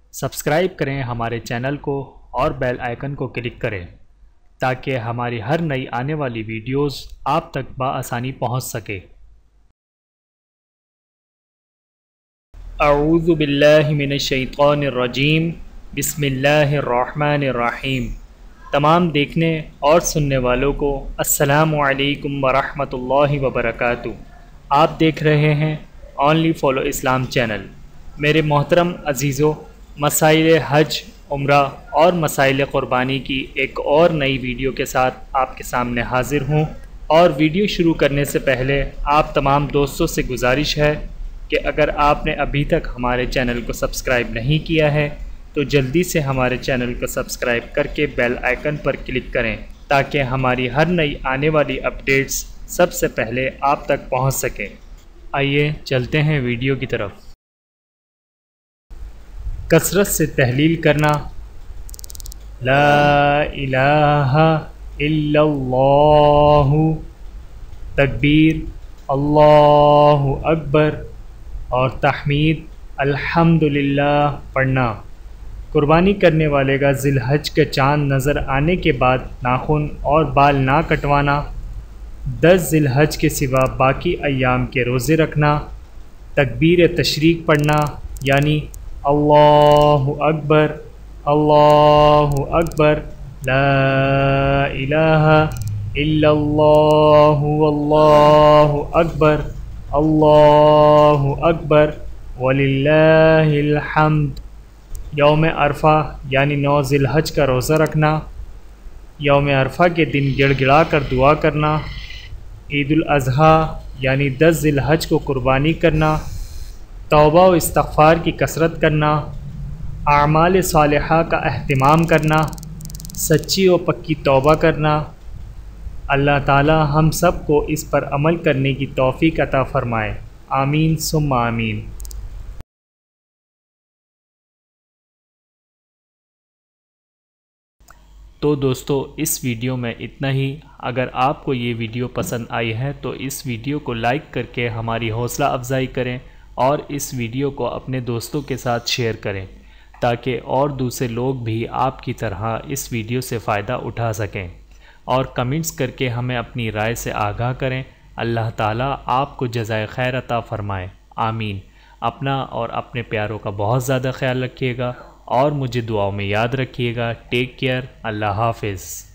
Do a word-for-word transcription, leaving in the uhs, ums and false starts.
Subscribe کریں ہمارے channel کو اور بیل آئیکن کو کلک کریں تاکہ ہماری ہر نئی آنے والی ویڈیوز آپ تک بآسانی پہنچ سکے۔ اعوذ باللہ من الشیطان الرجیم، بسم اللہ الرحمن الرحیم۔ تمام دیکھنے اور سننے والوں کو السلام علیکم ورحمۃ اللہ وبرکاتہ۔ آپ دیکھ رہے ہیں اونلی فالو اسلام چینل۔ میرے محترم عزیزو، مسائل حج، عمرہ اور مسائل قربانی کی ایک اور نئی ویڈیو کے ساتھ آپ کے سامنے حاضر ہوں، اور ویڈیو شروع کرنے سے پہلے آپ تمام دوستوں سے گزارش ہے کہ اگر آپ نے ابھی تک ہمارے چینل کو سبسکرائب نہیں کیا ہے تو جلدی سے ہمارے چینل کو سبسکرائب کر کے بیل آئیکن پر کلک کریں تاکہ ہماری ہر نئی آنے والی اپڈیٹس سب سے پہلے آپ تک پہنچ سکیں۔ آئیے چلتے ہیں ویڈیو کی طرف۔ کثرت سے تحلیل کرنا، لا الہ الا اللہ، تکبیر اللہ اکبر اور تحمید الحمدللہ پڑھنا۔ قربانی کرنے والے کا ذی الحج کا چاند نظر آنے کے بعد ناخن اور بال نہ کٹوانا، دس ذی الحج کے سوا باقی ایام کے روزے رکھنا، تکبیر تشریق پڑھنا یعنی اللہ اکبر اللہ اکبر، لا الہ الا اللہ واللہ اکبر اللہ اکبر وللہ الحمد۔ یوم عرفہ یعنی نو ذی الحج کا روزہ رکھنا، یوم عرفہ کے دن گڑ گڑا کر دعا کرنا، عید الاضحیٰ یعنی دس ذی الحج کو قربانی کرنا، توبہ و استغفار کی کثرت کرنا، اعمال صالحہ کا اہتمام کرنا، سچی و پکی توبہ کرنا۔ اللہ تعالی ہم سب کو اس پر عمل کرنے کی توفیق عطا فرمائے، آمین ثم آمین۔ تو دوستو اس ویڈیو میں اتنا ہی۔ اگر آپ کو یہ ویڈیو پسند آئی ہے تو اس ویڈیو کو لائک کر کے ہماری حوصلہ افزائی کریں اور اس ویڈیو کو اپنے دوستوں کے ساتھ شیئر کریں تاکہ اور دوسرے لوگ بھی آپ کی طرح اس ویڈیو سے فائدہ اٹھا سکیں، اور کمنٹس کر کے ہمیں اپنی رائے سے آگاہ کریں۔ اللہ تعالیٰ آپ کو جزائے خیر عطا فرمائے، آمین۔ اپنا اور اپنے پیاروں کا بہت زیادہ خیال رکھیے گا اور مجھے دعاؤں میں یاد رکھیے گا۔ ٹیک کیئر، اللہ حافظ۔